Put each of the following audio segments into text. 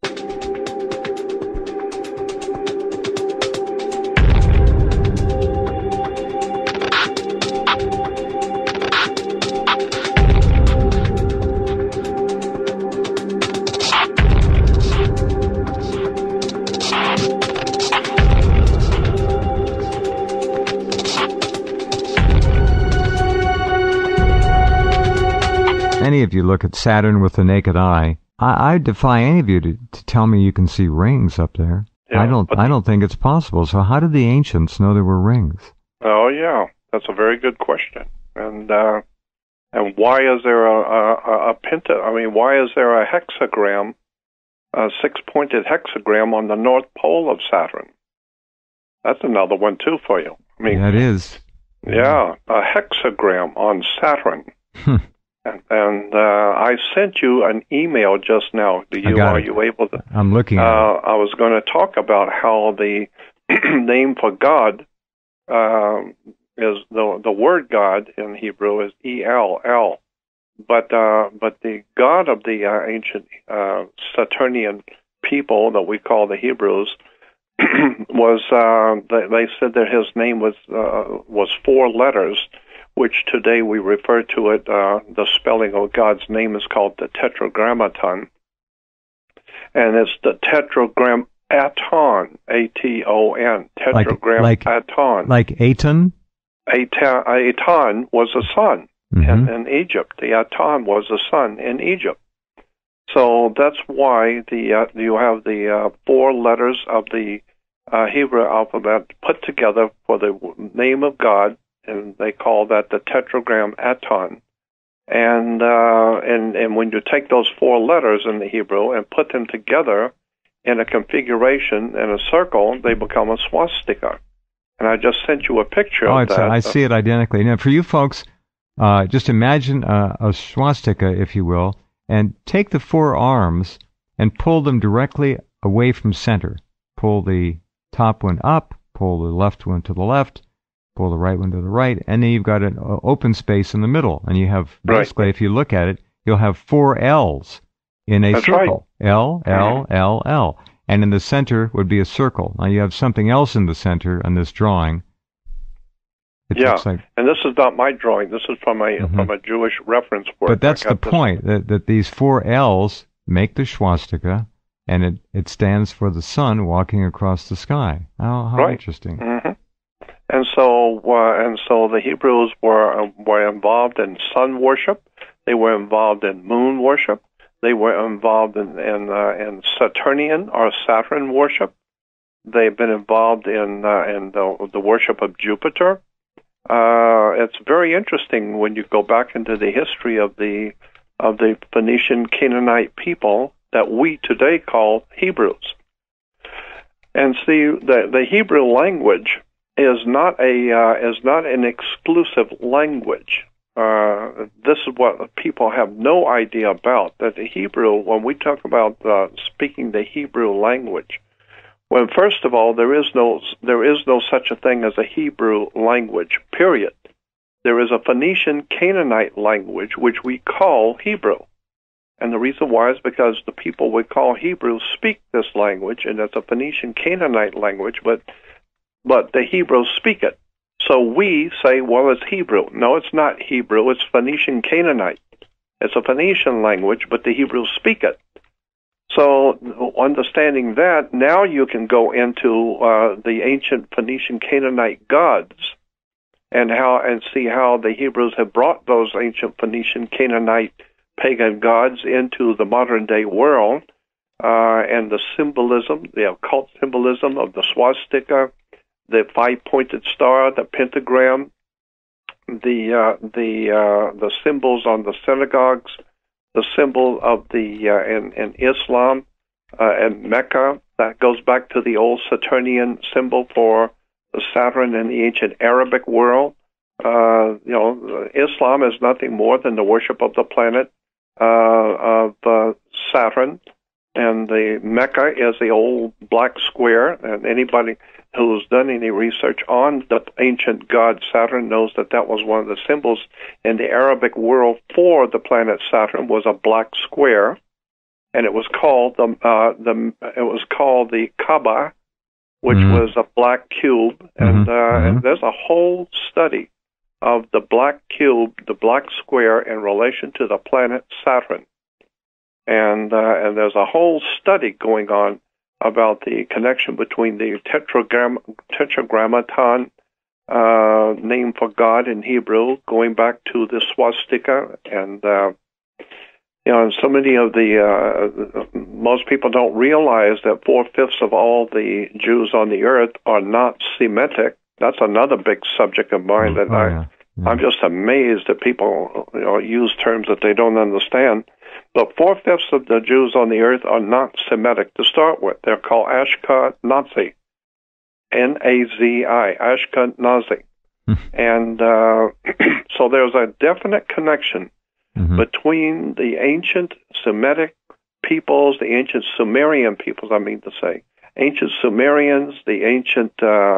Any of you look at Saturn with the naked eye, I defy any of you to tell me you can see rings up there. Yeah, I don't think it's possible. So how did the ancients know there were rings? Oh yeah, that's a very good question. And why is there a penta? I mean, why is there a hexagram, a six-pointed hexagram on the north pole of Saturn? That's another one too for you. I mean, that is. Yeah, a hexagram on Saturn. And I sent you an email just now. Are you able to? I'm looking at it. I was going to talk about how the name for God is the word God in Hebrew is El, but the God of the ancient Saturnian people that we call the Hebrews was they said that his name was four letters, which today we refer to it, the spelling of God's name is called the Tetragrammaton. And it's the Tetragrammaton, A-T-O-N, Tetragrammaton. Like Aton? Aton was a sun in Egypt. The Aton was a sun in Egypt. So that's why you have the four letters of the Hebrew alphabet put together for the name of God, and they call that the Tetragrammaton. And when you take those four letters in the Hebrew and put them together in a configuration in a circle, they become a swastika. And I just sent you a picture of that. I see it identically. Now, for you folks, just imagine a swastika, if you will, and take the four arms and pull them directly away from center. Pull the top one up, pull the left one to the left, pull the right one to the right, and then you've got an open space in the middle. And you have, basically, if you look at it, you'll have four L's in a circle. Right. L, L, L, L. And in the center would be a circle. Now you have something else in the center on this drawing. It looks like, and this is not my drawing. This is from a Jewish reference work. But that's the point, that these four L's make the swastika, and it stands for the sun walking across the sky. How interesting. Mm-hmm. And so the Hebrews were involved in sun worship. They were involved in moon worship. They were involved in Saturnian or Saturn worship. They've been involved in the worship of Jupiter. It's very interesting when you go back into the history of the Phoenician Canaanite people that we today call Hebrews. And see, the Hebrew language is not an exclusive language. This is what people have no idea about, that the Hebrew, when we talk about speaking the Hebrew language, when first of all there is no such a thing as a Hebrew language, period. There is a Phoenician Canaanite language which we call Hebrew. And the reason why is because the people we call Hebrew speak this language, and it's a Phoenician Canaanite language, but the Hebrews speak it. So we say, well, it's Hebrew. No, it's not Hebrew. It's Phoenician Canaanite. It's a Phoenician language, but the Hebrews speak it. So understanding that, now you can go into the ancient Phoenician Canaanite gods and see how the Hebrews have brought those ancient Phoenician Canaanite pagan gods into the modern day world, and the symbolism, the occult symbolism of the swastika, the five-pointed star, the pentagram, the symbols on the synagogues, the symbol of in Islam and Mecca, that goes back to the old Saturnian symbol for the Saturn in the ancient Arabic world. Islam is nothing more than the worship of the planet of Saturn, and the Mecca is the old black square. And anybody who's done any research on the ancient god Saturn knows that was one of the symbols in the Arabic world for the planet Saturn, was a black square. and it was called the Kaaba, which was a black cube, and there's a whole study of the black cube, the black square, in relation to the planet Saturn, and there's a whole study going on about the connection between the tetragrammaton, name for God in Hebrew, going back to the swastika, and and so many of most people don't realize that 4/5 of all the Jews on the earth are not Semitic. That's another big subject of mine that I'm just amazed that people use terms that they don't understand. But 4/5 of the Jews on the earth are not Semitic to start with. They're called Ashkenazi, N-A-Z-I, Ashkenazi. And so there's a definite connection between the ancient Semitic peoples, the ancient Sumerian peoples, ancient Sumerians, the ancient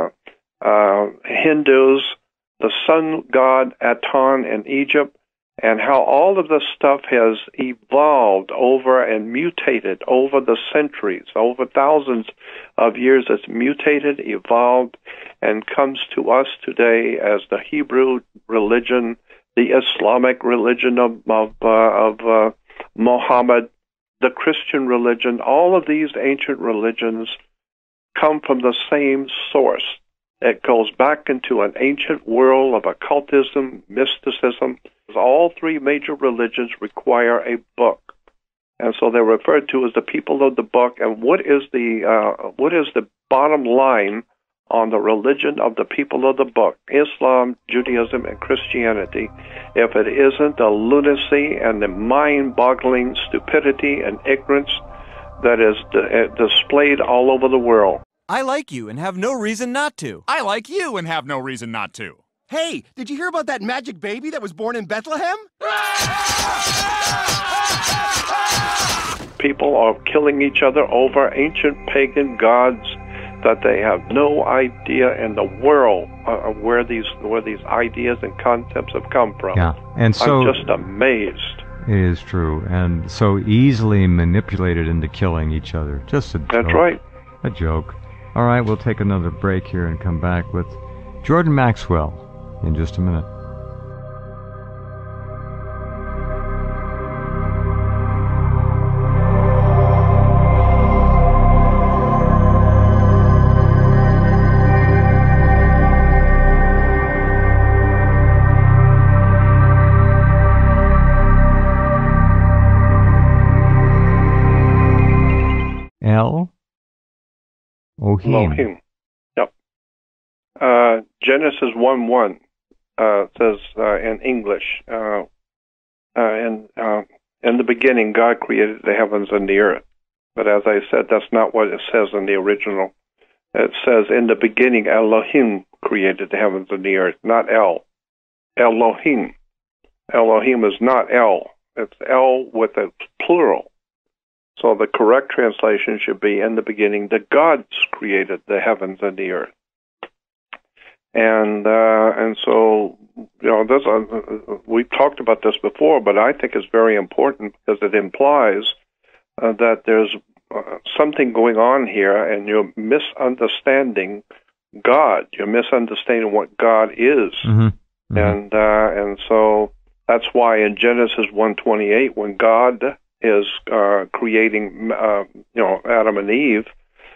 Hindus, the sun god Aton in Egypt, and how all of this stuff has evolved over and mutated over the centuries, over thousands of years. It's mutated, evolved, and comes to us today as the Hebrew religion, the Islamic religion of Muhammad, the Christian religion. All of these ancient religions come from the same source. It goes back into an ancient world of occultism, mysticism. All three major religions require a book, and so they're referred to as the people of the book. And what is the bottom line on the religion of the people of the book? Islam, Judaism, and Christianity. If it isn't the lunacy and the mind-boggling stupidity and ignorance that is displayed all over the world. I like you and have no reason not to. I like you and have no reason not to. Hey, did you hear about that magic baby that was born in Bethlehem? People are killing each other over ancient pagan gods that they have no idea in the world where these ideas and concepts have come from. Yeah, and so I'm just amazed. It is true, and so easily manipulated into killing each other. Just a joke. That's right. A joke. All right, we'll take another break here and come back with Jordan Maxwell in just a minute. Elohim. Yep. Genesis 1:1 says in English, in the beginning God created the heavens and the earth. But as I said, that's not what it says in the original. It says in the beginning Elohim created the heavens and the earth, not El. Elohim. Elohim is not El. It's El with a plural. So the correct translation should be, in the beginning, the gods created the heavens and the earth. And so, we've talked about this before, but I think it's very important because it implies that there's something going on here, and you're misunderstanding God. You're misunderstanding what God is. And so that's why in Genesis 1:28, when God is creating, Adam and Eve,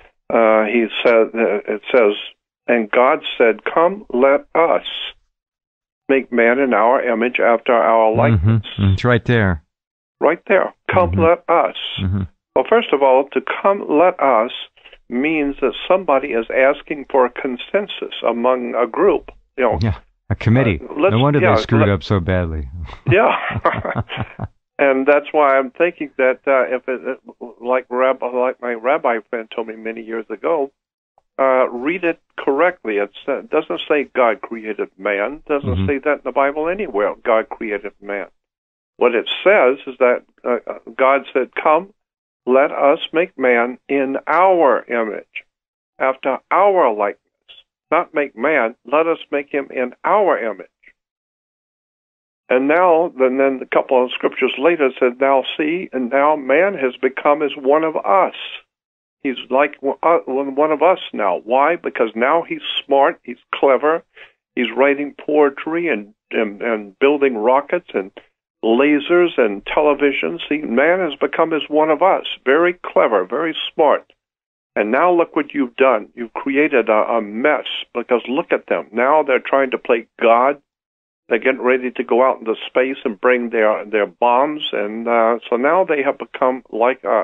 it says, and God said, "Come, let us make man in our image, after our likeness." It's right there. Right there. Come, let us. Well, first of all, to come, let us means that somebody is asking for a consensus among a group. Yeah, a committee. No wonder they screwed up so badly. Yeah. And that's why I'm thinking that if it, like my rabbi friend told me many years ago, read it correctly. It doesn't say God created man. It doesn't say that in the Bible anywhere, God created man. What it says is that God said, "Come, let us make man in our image, after our likeness." Not make man, let us make him in our image. And now, then a couple of scriptures later said, now see, and now man has become as one of us. He's like one of us now. Why? Because now he's smart, he's clever, he's writing poetry and building rockets and lasers and television. See, man has become as one of us. Very clever, very smart. And now look what you've done. You've created a mess, because look at them. Now they're trying to play God. They're getting ready to go out into space and bring their bombs. And so now they have become like us.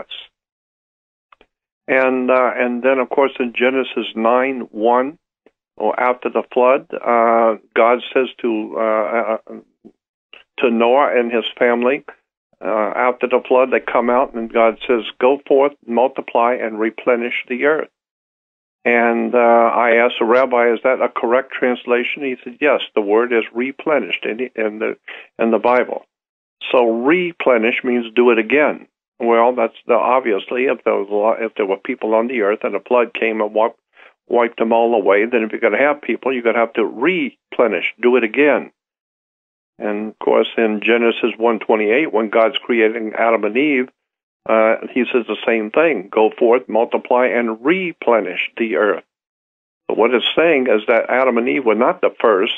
And then, of course, in Genesis 9:1, or after the flood, God says to Noah and his family, after the flood, they come out, and God says, go forth, multiply, and replenish the earth. And I asked the rabbi, is that a correct translation? He said, yes, the word is replenished in the Bible. So replenish means do it again. Well, that's obviously, if there were people on the earth and a flood came and wiped them all away, then if you're going to have people, you're going to have to replenish, do it again. And, of course, in Genesis 1:28, when God's creating Adam and Eve, he says the same thing. Go forth, multiply, and replenish the earth. But what it's saying is that Adam and Eve were not the first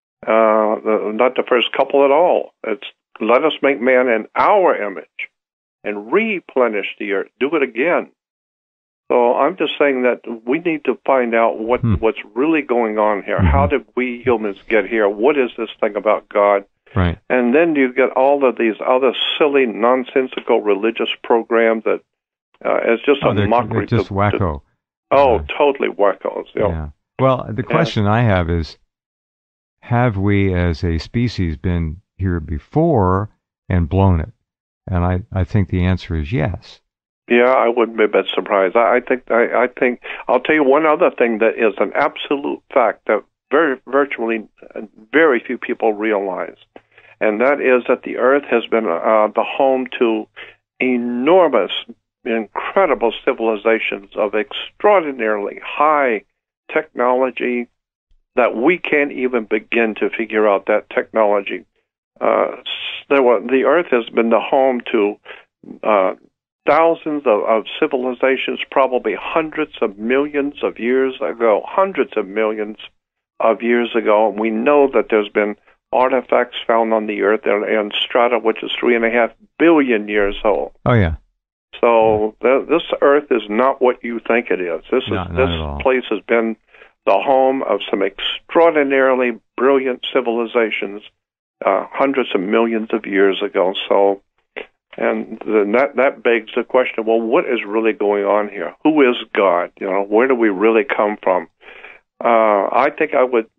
couple at all. It's let us make man in our image and replenish the earth. Do it again. So I'm just saying that we need to find out what's really going on here. Mm-hmm. How did we humans get here? What is this thing about God? Right. And then you get all of these other silly, nonsensical religious programs that is just a mockery. They're just wacko. Totally wackos. Yeah. Well, the question I have is, have we as a species been here before and blown it? And I think the answer is yes. Yeah, I wouldn't be a bit surprised. I think I'll tell you one other thing that is an absolute fact that virtually very few people realize, and that is that the earth has been the home to enormous, incredible civilizations of extraordinarily high technology that we can't even begin to figure out that technology. The earth has been the home to thousands of civilizations, probably hundreds of millions of years ago, and we know that there's been artifacts found on the earth and strata, which is 3.5 billion years old. Oh, yeah. So this earth is not what you think it is. This place has been the home of some extraordinarily brilliant civilizations hundreds of millions of years ago. So, and then that begs the question, well, what is really going on here? Who is God? Where do we really come from? I think I would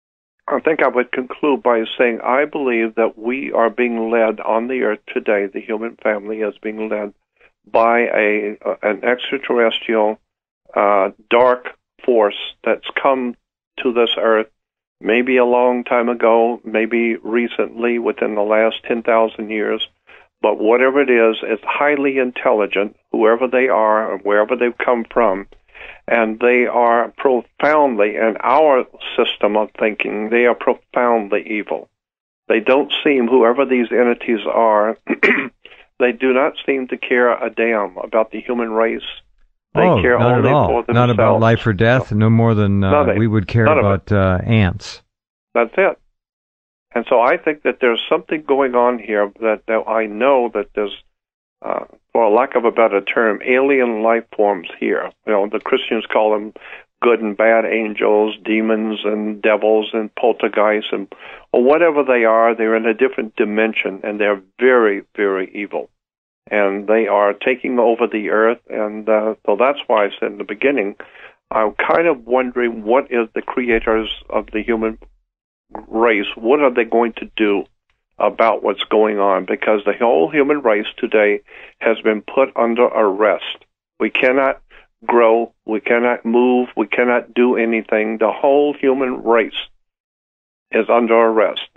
conclude by saying I believe that we are being led on the earth today. The human family is being led by an extraterrestrial dark force that's come to this earth, maybe a long time ago, maybe recently within the last 10,000 years. But whatever it is, it's highly intelligent, whoever they are, or wherever they've come from. And they are profoundly, in our system of thinking, they are profoundly evil. They don't seem, whoever these entities are, they do not seem to care a damn about the human race. They care not only at all. for themselves. Not about life or death, no more than we would care about ants. That's it. And so I think that there's something going on here that I know that there's, for lack of a better term, alien life forms here. The Christians call them good and bad angels, demons and devils and poltergeists, and or whatever they are. They're in a different dimension, and they're very, very evil. And they are taking over the earth, and so that's why I said in the beginning, I'm kind of wondering what is the creators of the human race, what are they going to do about what's going on? Because the whole human race today has been put under arrest. We cannot grow, we cannot move, we cannot do anything. The whole human race is under arrest.